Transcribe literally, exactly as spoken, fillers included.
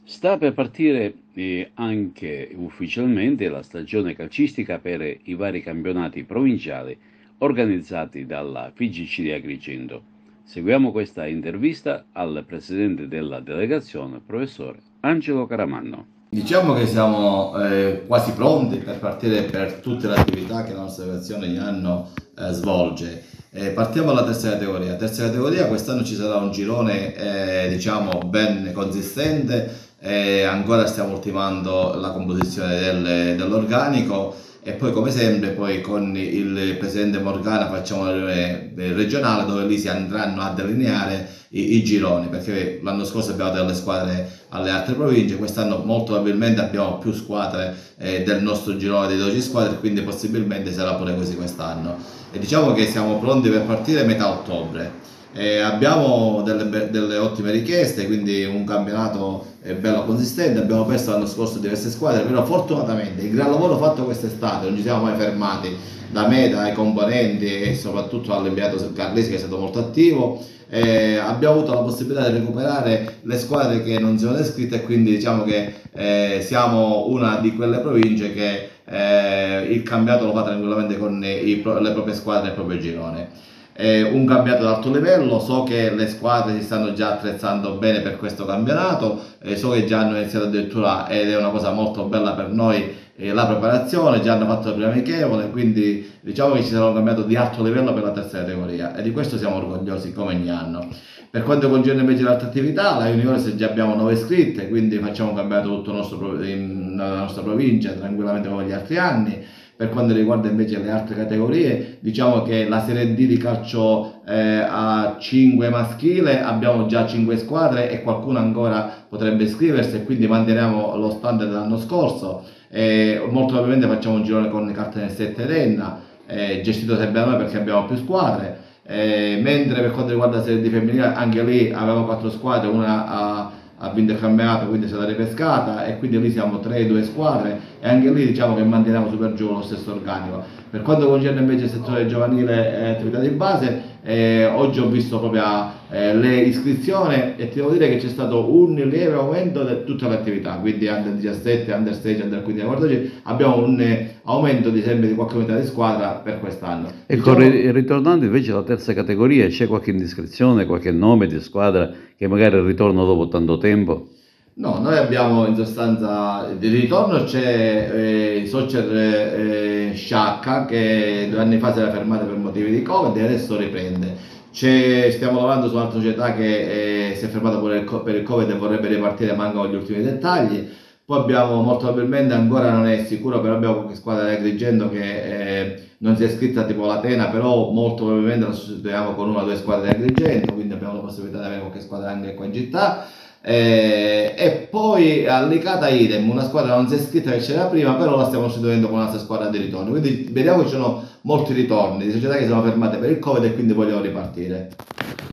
Sta per partire eh, anche ufficialmente la stagione calcistica per i vari campionati provinciali organizzati dalla F I G C di Agrigento. Seguiamo questa intervista al presidente della delegazione, professor Angelo Caramanno. Diciamo che siamo eh, quasi pronti per partire per tutte le attività che la nostra federazione ogni anno eh, svolge. Eh, partiamo dalla terza categoria. Terza categoria, quest'anno ci sarà un girone eh, diciamo ben consistente, eh, ancora stiamo ultimando la composizione del- dell'organico e poi come sempre poi con il presidente Morgana facciamo una riunione eh, regionale dove lì si andranno a delineare i, i gironi, perché l'anno scorso abbiamo dato delle squadre alle altre province, quest'anno molto probabilmente abbiamo più squadre eh, del nostro girone di dodici squadre, quindi possibilmente sarà pure così quest'anno. E diciamo che siamo pronti per partire metà ottobre. Eh, abbiamo delle, be- delle ottime richieste, quindi un campionato eh, bello consistente. Abbiamo perso l'anno scorso diverse squadre, però fortunatamente il gran lavoro fatto quest'estate, non ci siamo mai fermati, da me, dai componenti e soprattutto all'inviato Carlesi che è stato molto attivo. Eh, abbiamo avuto la possibilità di recuperare le squadre che non si sono iscritte e quindi diciamo che eh, siamo una di quelle province che eh, il campionato lo fa tranquillamente con i pro- le proprie squadre e il proprio girone. È un campionato ad alto livello, so che le squadre si stanno già attrezzando bene per questo campionato, eh, so che già hanno iniziato addirittura, ed è una cosa molto bella per noi, eh, la preparazione, già hanno fatto la prima amichevole, quindi diciamo che ci sarà un campionato di alto livello per la terza categoria e di questo siamo orgogliosi come ogni anno. Per quanto concerne invece l'altra attività, la Juniores già abbiamo nove iscritte, quindi facciamo un campionato tutto nostro, in, nella nostra provincia tranquillamente come gli altri anni. Per quanto riguarda invece le altre categorie, diciamo che la Serie D di calcio eh, a cinque maschile abbiamo già cinque squadre e qualcuno ancora potrebbe iscriversi e quindi manteniamo lo standard dell'anno scorso. Eh, molto probabilmente facciamo un girone con carte nel sette Renna, eh, gestito sempre da noi perché abbiamo più squadre. Eh, mentre per quanto riguarda la Serie D femminile, anche lì avevamo quattro squadre, una ha ha vinto il campionato, quindi è stata ripescata e quindi lì siamo tre due squadre e anche lì diciamo che manteniamo super giù lo stesso organico. Per quanto concerne invece il settore giovanile e attività di base, eh, oggi ho visto proprio eh, le iscrizioni e ti devo dire che c'è stato un lieve aumento di tutte le attività, quindi under diciassette, under sedici, under quindici, quattordici, abbiamo un eh, aumento di sempre di qualche unità di squadra per quest'anno. Ecco, Diciamo ri- ritornando invece alla terza categoria, c'è qualche indiscrezione, qualche nome di squadra che magari ritorna dopo tanto tempo? No, noi abbiamo in sostanza di ritorno c'è eh, il Socer eh, Sciacca che due anni fa si era fermata per motivi di Covid e adesso riprende. C'è- stiamo lavorando su un'altra società che eh, si è fermata pure il co- per il Covid e vorrebbe ripartire, mancano gli ultimi dettagli. Poi abbiamo molto probabilmente, ancora non è sicuro, però abbiamo qualche squadra di Agrigento che eh, non si è iscritta tipo l'Atena, però molto probabilmente la sostituiamo con una o due squadre di Agrigento, quindi abbiamo la possibilità di avere qualche squadra anche qua in città. Eh, e poi all'Icata idem, una squadra non si è iscritta che c'era prima, però la stiamo sostituendo con un'altra squadra di ritorno. Quindi vediamo che ci sono molti ritorni di società che si sono fermate per il Covid e quindi vogliono ripartire.